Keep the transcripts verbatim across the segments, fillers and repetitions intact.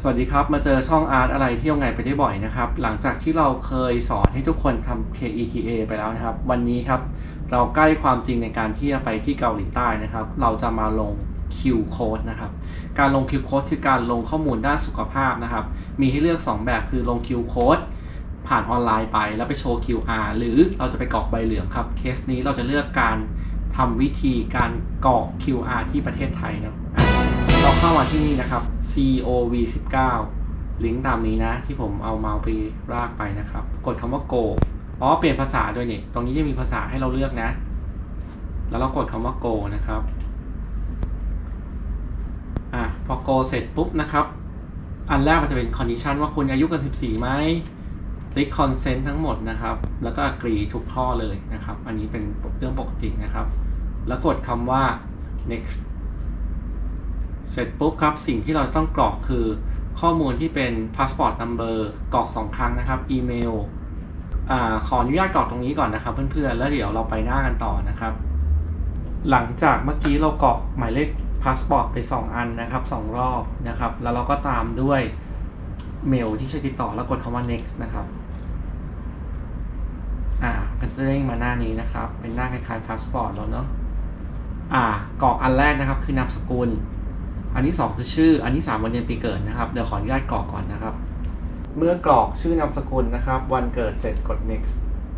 สวัสดีครับมาเจอช่องอาร์ตอะไรที่ยังไงไปได้บ่อยนะครับหลังจากที่เราเคยสอนให้ทุกคนทำ เค อี ที เอ ไปแล้วนะครับวันนี้ครับเราใกล้ความจริงในการที่จะไปที่เกาหลีใต้นะครับเราจะมาลง คิว Code นะครับการลง คิว Code คือการลงข้อมูลด้านสุขภาพนะครับมีให้เลือกสองแบบคือลง คิว Code ผ่านออนไลน์ไปแล้วไปโชว์ คิว อาร์ หรือเราจะไปกรอกใบเหลืองครับเคสนี้เราจะเลือกการทำวิธีการกรอก คิว อาร์ ที่ประเทศไทยนะเราเข้ามาที่นี่นะครับ ซี โอ วี สิบเก้า ลิงก์ตามนี้นะที่ผมเอาเมาส์ไปลากไปนะครับกดคำว่า go อ๋อเปลี่ยนภาษาด้วยนี่ตรงนี้จะมีภาษาให้เราเลือกนะแล้วเรากดคำว่า go นะครับอ่ะพอ go เสร็จปุ๊บนะครับอันแรกมันจะเป็น condition ว่าคุณอายุเกินสิบสี่ไหมติ๊ก consent ทั้งหมดนะครับแล้วก็ agree ทุกข้อเลยนะครับอันนี้เป็นเรื่องปกตินะครับแล้วกดคำว่า next เสร็จปุ๊บครับสิ่งที่เราต้องกรอกคือข้อมูลที่เป็น passport number กรอกสองครั้งนะครับอีเมลอ่าขออนุญาตกรอกตรงนี้ก่อนนะครับเพื่อนๆแล้วเดี๋ยวเราไปหน้ากันต่อนะครับหลังจากเมื่อกี้เรากรอกหมายเลข passport ไปสองอันนะครับสองรอบนะครับแล้วเราก็ตามด้วยเมลที่ใช้ติดต่อแล้วกดคำว่า next นะครับอ่าก็จะเด้งมาหน้านี้นะครับเป็นหน้าคล้ายๆ passport แล้วเนาะอ่ากรอกอันแรกนะครับคือนามสกุลอันที่สองคือชื่ออันที่สามวันเดือนปีเกิดนะครับเดี๋ยวขออนุญาตกรอกก่อนนะครับเมื่อกรอกชื่อนามสกุลนะครับวันเกิดเสร็จกด next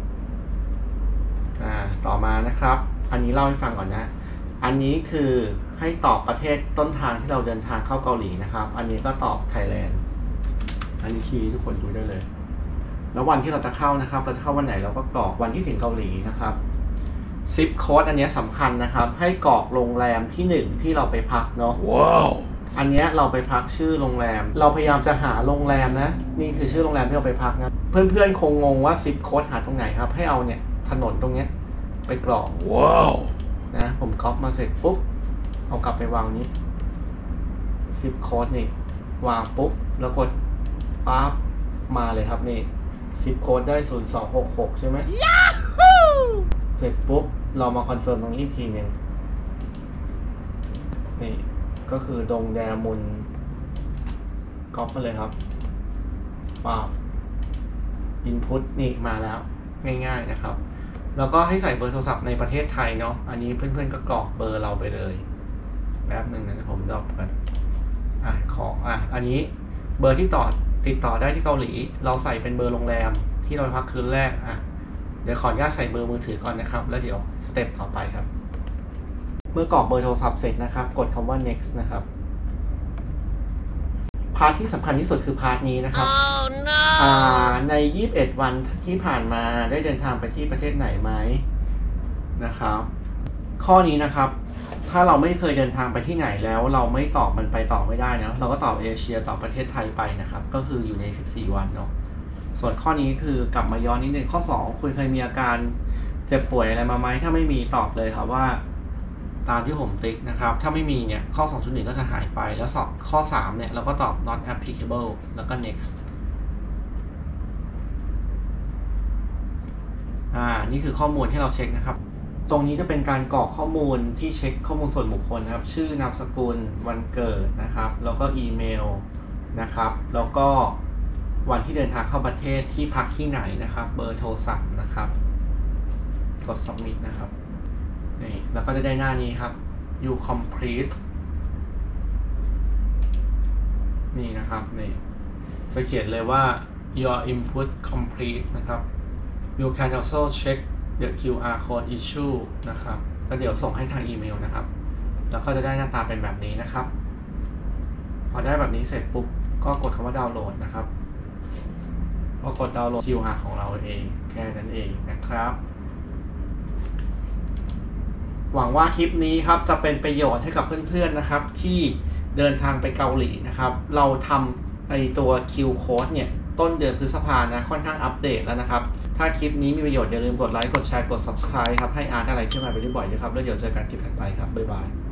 อ่าต่อมานะครับอันนี้เล่าให้ฟังก่อนนะอันนี้คือให้ตอบประเทศต้นทางที่เราเดินทางเข้าเกาหลีนะครับอันนี้ก็ตอบ Thailand อันนี้คีย์ทุกคนดูได้เลยแล้ววันที่เราจะเข้านะครับเราจะเข้าวันไหนเราก็กรอกวันที่ถึงเกาหลีนะครับซิปโค้ดอันนี้สำคัญนะครับให้กรอกโรงแรมที่หนึ่งที่เราไปพักเนาะว้าวอันนี้เราไปพักชื่อโรงแรมเราพยายามจะหาโรงแรมนะนี่คือชื่อโรงแรมที่เราไปพักนะเพื่อนๆคงงงว่าซิปโค้ดหาตรงไหนครับให้เอาเนี่ยถนนตรงเนี้ยไปกรอกว้าวนะผมก๊อปมาเสร็จปุ๊บเอากลับไปวางนี้ซิปโค้ดนี่วางปุ๊บแล้วกดปั๊บมาเลยครับนี่ซิปโค้ดได้ศูนย์สองหกหกใช่ไหมเสร็จปุ๊บเรามาคอนเฟิร์มตรงนี้อีกทีหนึ่งนี่ก็คือดงแดมุนก๊อปมาเลยครับว้าวอินพุตนี่มาแล้วง่ายๆนะครับแล้วก็ให้ใส่เบอร์โทรศัพท์ในประเทศไทยเนาะอันนี้เพื่อนๆก็กรอกเบอร์เราไปเลยแป๊บหนึ่งนะผมดรอปกันอ่ะขออ่ะอันนี้เบอร์ที่ต่อติดต่อได้ที่เกาหลีเราใส่เป็นเบอร์โรงแรมที่เราพักคืนแรกอ่ะเดี๋ยวขออนุญาตใส่เบอร์มือถือก่อนนะครับแล้วเดี๋ยวสเต็ปต่อไปครับเมื่อกรอกเบอร์โทรศัพท์เสร็จนะครับกดคำว่า next นะครับพาร์ทที่สำคัญที่สุดคือพาร์ทนี้นะครับ oh, no. อ่าในยี่สิบเอ็ดวันที่ผ่านมาได้เดินทางไปที่ประเทศไหนไหมนะครับข้อนี้นะครับถ้าเราไม่เคยเดินทางไปที่ไหนแล้วเราไม่ตอบมันไปต่อไม่ได้นะเราก็ตอบเอเชียตอบประเทศไทยไปนะครับก็คืออยู่ในสิบสี่วันเนาะส่วนข้อนี้คือกลับมาย้อนนิดนึงข้อสองคุณเคยมีอาการเจ็บป่วยอะไรมาไหมถ้าไม่มีตอบเลยครับว่าตามที่ผมติ๊กนะครับถ้าไม่มีเนี่ยข้อ สองจุดหนึ่ง ก็จะหายไปแล้วสอบข้อสามเนี่ยเราก็ตอบ not applicable แล้วก็ next อ่านี่คือข้อมูลที่เราเช็คนะครับตรงนี้จะเป็นการกรอกข้อมูลที่เช็คข้อมูลส่วนบุคคลนะครับชื่อนามสกุลวันเกิดนะครับแล้วก็อีเมลนะครับแล้วก็วันที่เดินทางเข้าประเทศที่พักที่ไหนนะครับเบอร์โทรศัพท์นะครับกด submit นะครับนี่แล้วก็จะได้หน้านี้ครับ you complete นี่นะครับนี่จะเขียนเลยว่า your input complete นะครับ you can also check the คิว อาร์ code issue นะครับแล้วเดี๋ยวส่งให้ทางอีเมลนะครับแล้วก็จะได้หน้าตาเป็นแบบนี้นะครับพอได้แบบนี้เสร็จปุ๊บก็กดคำว่าดาวน์โหลดนะครับก็กดดาวน์โหลด คิว อาร์ ของเราเองแค่นั้นเองนะครับหวังว่าคลิปนี้ครับจะเป็นประโยชน์ให้กับเพื่อนๆนะครับที่เดินทางไปเกาหลีนะครับเราทำไอตัว คิว Code เนี่ยต้นเดือนพฤษภาคมนะค่อนข้างอัปเดตแล้วนะครับถ้าคลิปนี้มีประโยชน์อย่าลืมกดไลค์กดแชร์กด ซับสไครบ์ ครับให้อาร์ตอะไรที่มาไปได้บ่อยนะครับแล้วเดี๋ยวเจอกันคลิปถัดไปครับบ๊ายบาย